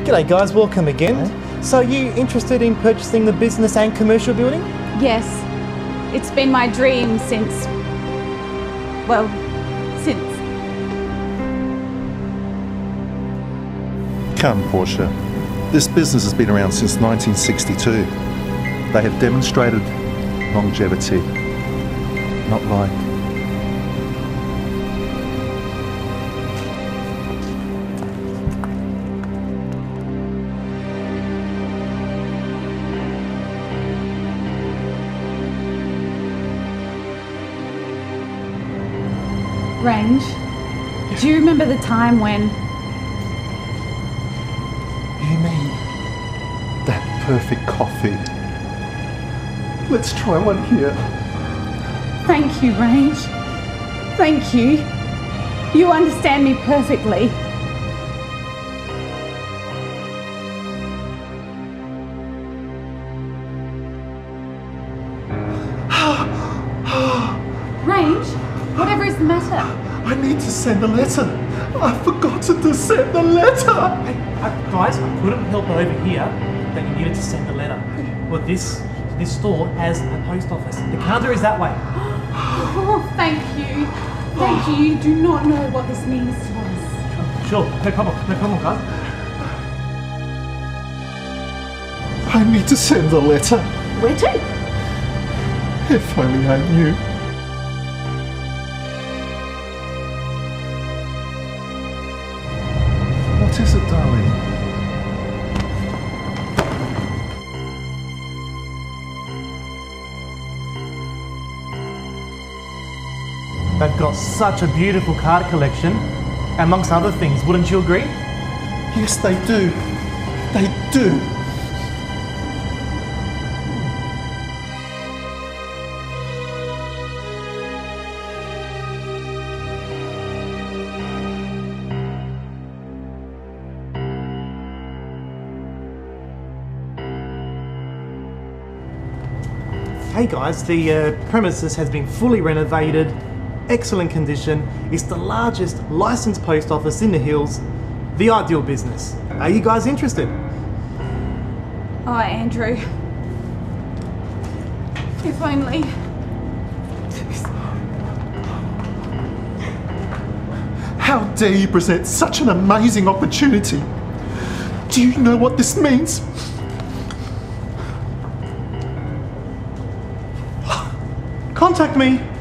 G'day guys, welcome again. So you interested in purchasing the business and commercial building? Yes. It's been my dream since... well, since... Come, Portia. This business has been around since 1962. They have demonstrated longevity, not like... Range, do you remember the time when... You mean that perfect coffee? Let's try one here. Thank you, Range. Thank you. You understand me perfectly. Range, whatever is the matter? I need to send a letter. I've forgotten to send the letter. Guys, I couldn't help over here that you needed to send the letter. Well, this store has a post office. The counter is that way. Oh, thank you. Thank you. You do not know what this means to us. Sure, no problem guys. I need to send a letter. Where to? If only I knew. What is it, darling? They've got such a beautiful card collection, amongst other things, wouldn't you agree? Yes, they do. They do. Hey guys, the premises has been fully renovated, excellent condition. It's the largest licensed post office in the hills, the ideal business. Are you guys interested? Oh, Andrew. If only. How dare you present such an amazing opportunity? Do you know what this means? Contact me.